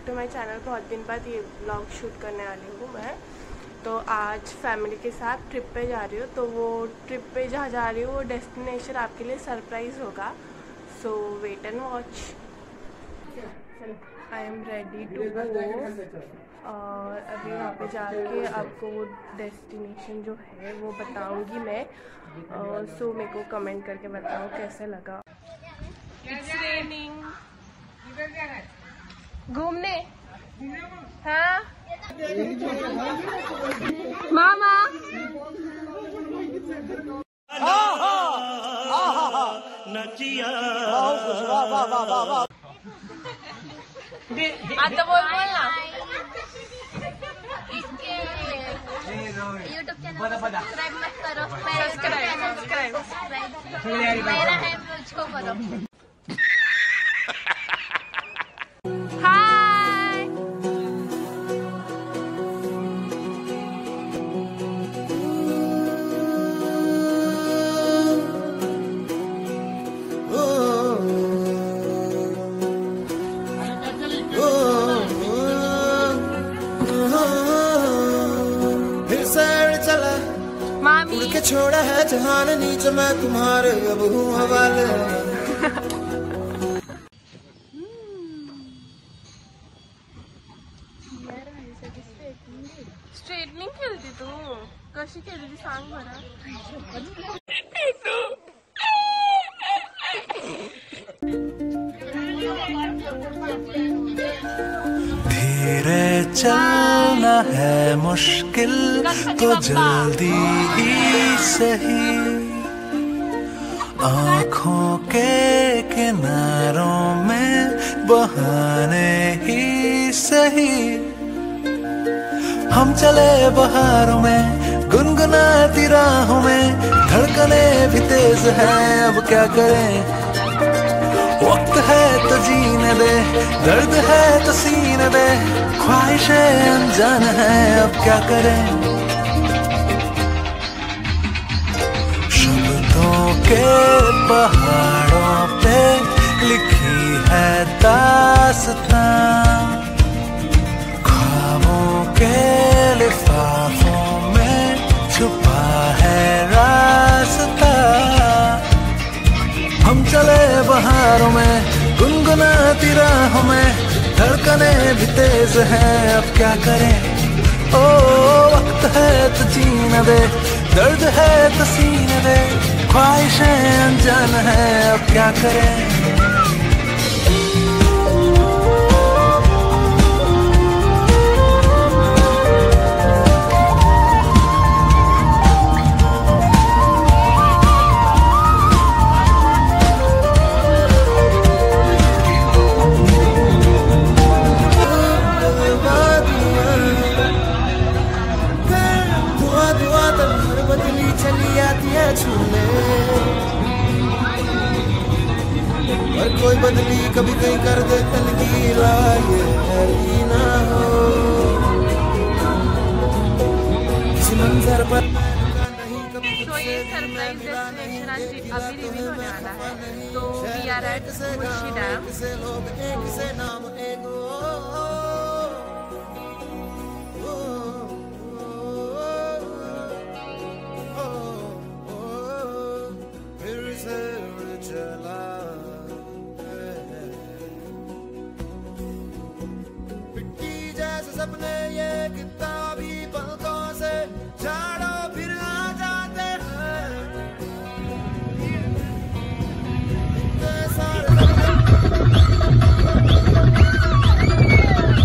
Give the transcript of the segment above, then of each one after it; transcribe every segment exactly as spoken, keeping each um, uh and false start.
To my channel. बहुत दिन बाद ये ब्लॉग शूट करने वाली हूँ मैं। तो आज फैमिली के साथ ट्रिप पे जा रही हूँ। तो वो ट्रिप पे जहाँ जा रही हूँ वो डेस्टिनेशन आपके लिए सरप्राइज़ होगा। So wait and watch. I am ready to go और अभी वहाँ पे जाके आपको वो डेस्टिनेशन जो है वो बताऊँगी मैं। सो uh, मेरे को कमेंट करके बताओ कैसे लगा। It's raining. घूमने हाँ मामा आता बोल बोलना। यूट्यूब चैनल सब्सक्राइब मत करो। सब्सक्राइब सब्सक्राइब मेरा है मुझको करो। हाय उड़ के छोड़ा है जहान नीचे मैं तुम्हारे अब हूँ हवाले। स्ट्रेटनिंग केली तू कशी केली सांग बरं। धीरे चलना है मुश्किल तो जल्दी ही सही, आँखों के किनारों में बहाने ही सही। हम चले बहारों में गुनगुनाती राहों में, धड़कने भी तेज है अब क्या करें। वक्त है तो जीने दे, दर्द है तो सीने दे, ख्वाहिशें अनजान है अब क्या करें। शब्दों के पहाड़ों पे लिखी है दास्तां, ख्वाबों के लिफाफों में छुपा है रास्ता। हम चले बहारों में गुनगुनाती राहों में, धड़कने भी तेज हैं अब क्या करें। ओ वक्त है तो जीने दे, दर्द है तो सीने दे, ख्वाहिशें अनजान है अब क्या करें। और कोई बदली कभी कहीं कर दे तनकी राह, ये ना हो किसी मंजर पर नहीं कभी। तो ये सरप्राइज डेस्टिनेशन आज अभी रिवील होने वाला है। तो we are at Munshi dam. सपने ये किताबी पलकों से झाड़ो फिर आ जाते हैं। इतने सारे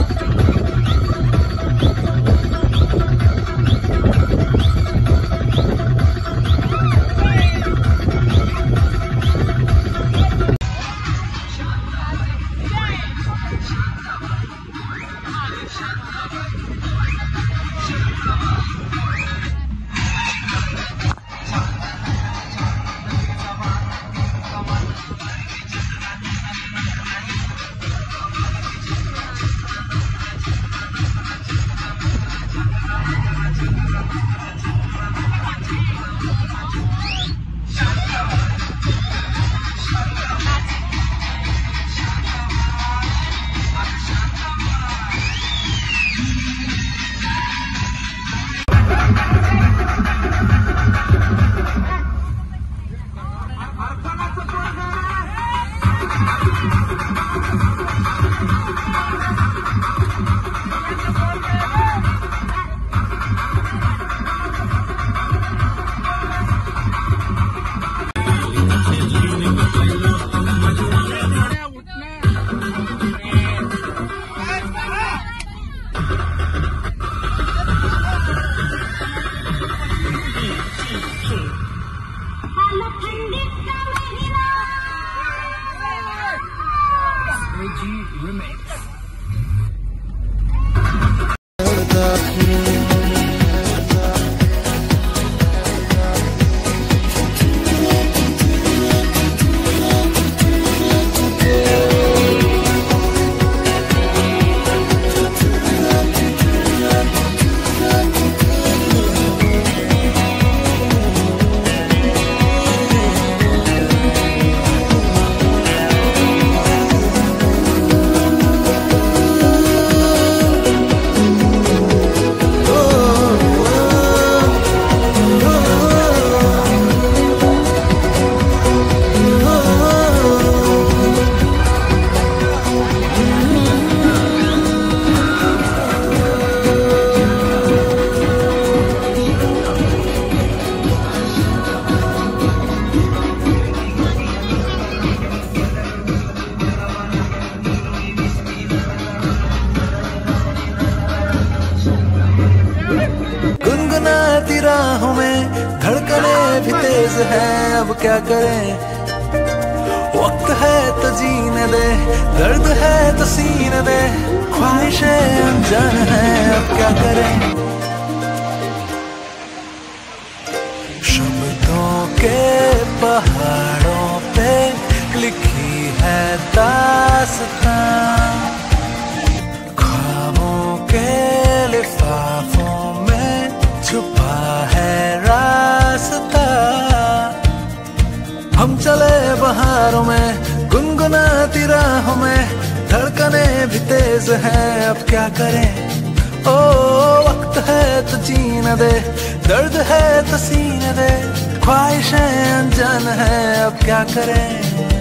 तेज है अब क्या करें, वक्त है तो जीने दे, दर्द है तो सीने दे, ख्वाहिशें अनजान है अब क्या करें। शब्दों के पहाड़ों पे लिखी है दास्तां, ख्वाबों के लिफाफों में छुपा है रास्ता। हम चले बहारों में गुनगुनाती राहों में, धड़कने भी तेज हैं अब क्या करें। ओ वक्त है तो जीने दे, दर्द है तो सीने दे, ख्वाहिशें अनजान है अब क्या करें।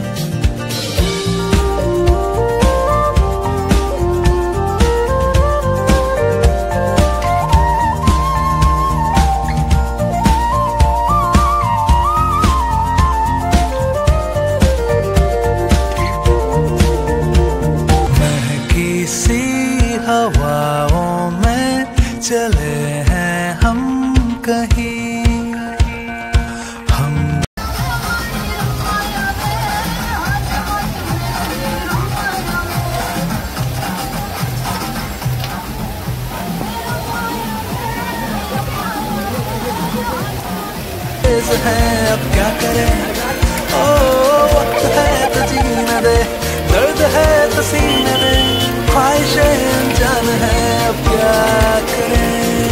हवाओं में चले हैं हम कहीं, हम तेज हैं अब क्या करें। ओ वक्त है तो जीने दे, दर्द है तो सीने दे, ख्वाहिशें अनजान है अब क्या करें।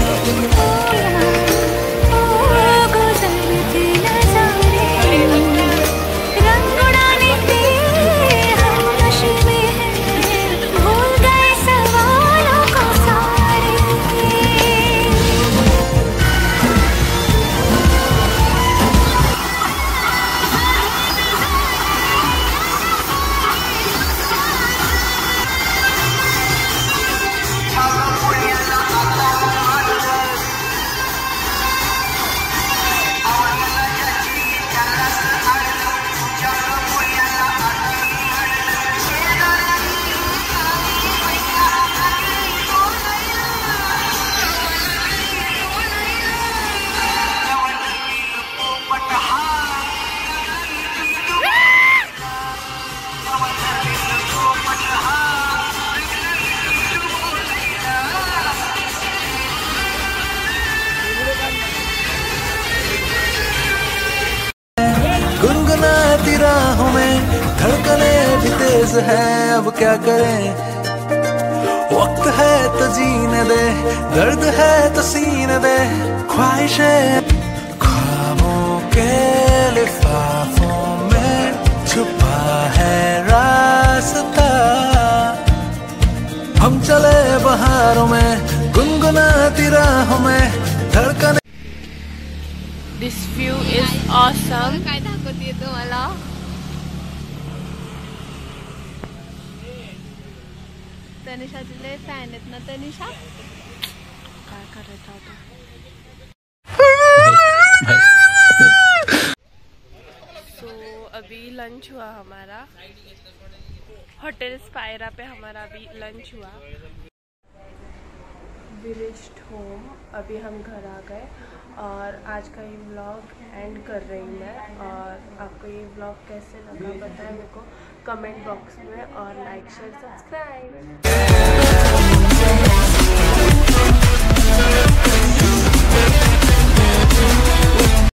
गुनगुनाती राहों में धड़कने भी तेज है अब क्या करें, वक्त है तो जीने दे, दर्द है तो सीने दे, ख्वाहिशें ख्वाबों के लिफाफों में छुपा है रास्ता। हम चले बहारों में गुनगुनाती राहों में, धड़कने। This view is awesome. काय दाखवते तुम्हाला तनिषाचे फॅन आहेत ना तनिषा, काय करायचं आता। So अभी लंच हुआ हमारा, होटल स्पायरा पे हमारा अभी लंच हुआ। वी रीच्ड होम, अभी हम घर आ गए और आज का ये व्लॉग एंड कर रही हूँ मैं। और आपको ये व्लॉग कैसे लगा बताएं मेरे को कमेंट बॉक्स में, और लाइक शेयर सब्सक्राइब।